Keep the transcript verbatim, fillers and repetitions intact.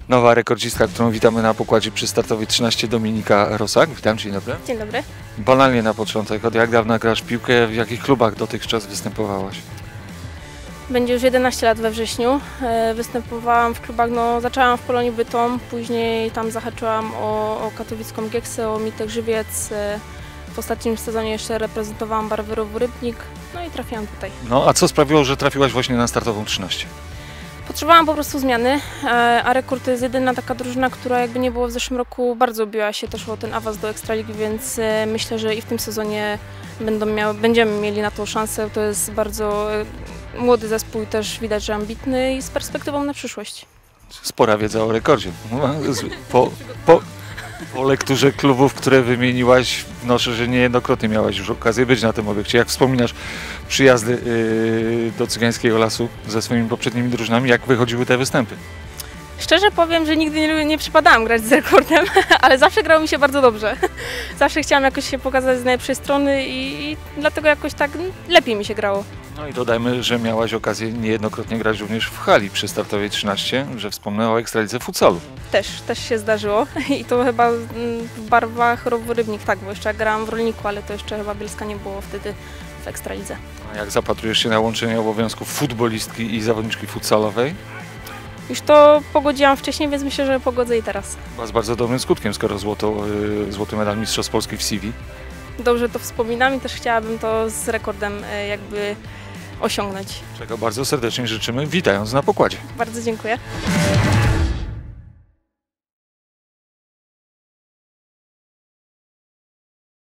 nowa rekordzistka, którą witamy na pokładzie przy startowej trzynaście, Dominika Rosak. Witam, dzień dobry. Dzień dobry. Banalnie na początek, od jak dawna grasz w piłkę, w jakich klubach dotychczas występowałaś? Będzie już jedenaście lat we wrześniu. Występowałam w klubach, no zaczęłam w Polonii Bytom, później tam zahaczyłam o, o katowicką Gieksę, o Mitek Żywiec. W ostatnim sezonie jeszcze reprezentowałam barwy Rowu Rybnik, no i trafiłam tutaj. No a co sprawiło, że trafiłaś właśnie na startową trzynaście? Potrzebowałam po prostu zmiany, a Rekord to jest jedyna taka drużyna, która jakby nie było w zeszłym roku, bardzo biła się też o ten awans do Ekstraligi, więc myślę, że i w tym sezonie będą miały, będziemy mieli na to szansę. To jest bardzo młody zespół i też widać, że ambitny i z perspektywą na przyszłość. Spora wiedza o rekordzie. Po, po, po lekturze klubów, które wymieniłaś, wnoszę, że niejednokrotnie miałaś już okazję być na tym obiekcie. Jak wspominasz przyjazdy yy, do Cygańskiego Lasu ze swoimi poprzednimi drużynami, jak wychodziły te występy? Szczerze powiem, że nigdy nie, nie przypadałam grać z Rekordem, ale zawsze grało mi się bardzo dobrze. Zawsze chciałam jakoś się pokazać z najlepszej strony i, i dlatego jakoś tak lepiej mi się grało. No i dodajmy, że miałaś okazję niejednokrotnie grać również w hali przy startowej trzynaście, że wspomnę o Ekstralidze futsalu. Też, też się zdarzyło i to chyba w barwach Rowu Rybnik, tak, bo jeszcze grałam w Rolniku, ale to jeszcze chyba Bielska nie było wtedy w Ekstralidze. A jak zapatrujesz się na łączenie obowiązków futbolistki i zawodniczki futsalowej? Już to pogodziłam wcześniej, więc myślę, że pogodzę i teraz. Chyba z bardzo dobrym skutkiem, skoro złoto, yy, złoty medal Mistrzostw Polski w C V. Dobrze to wspominam i też chciałabym to z Rekordem jakby osiągnąć. Czego bardzo serdecznie życzymy, witając na pokładzie. Bardzo dziękuję.